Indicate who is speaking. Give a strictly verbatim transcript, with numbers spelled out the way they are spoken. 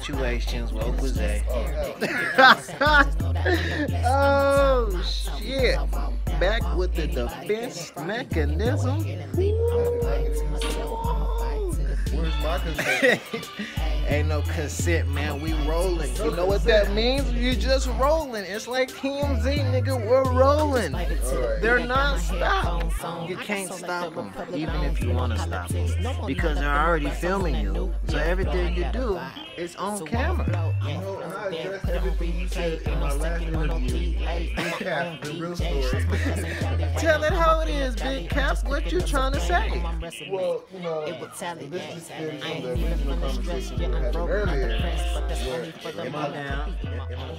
Speaker 1: situations. WokeWitZay. Oh shit! Back with the defense mechanism.
Speaker 2: Where's my consent?
Speaker 1: Ain't no consent, man. We rolling. You know what that means? You just rolling. It's like T M Z, nigga. We're rolling.
Speaker 2: Right.
Speaker 1: They're non-stop. You can't stop them, even if you want to stop them, because they're already filming you. So everything you do is on camera.
Speaker 2: You know, and I addressed everything you said in my last interview. Big Cap, the real story.
Speaker 1: Tell it how it is, Big Cap. What you trying to say?
Speaker 2: Well, you know, this is stems from the original conversation we were having earlier. Where am I down? Am I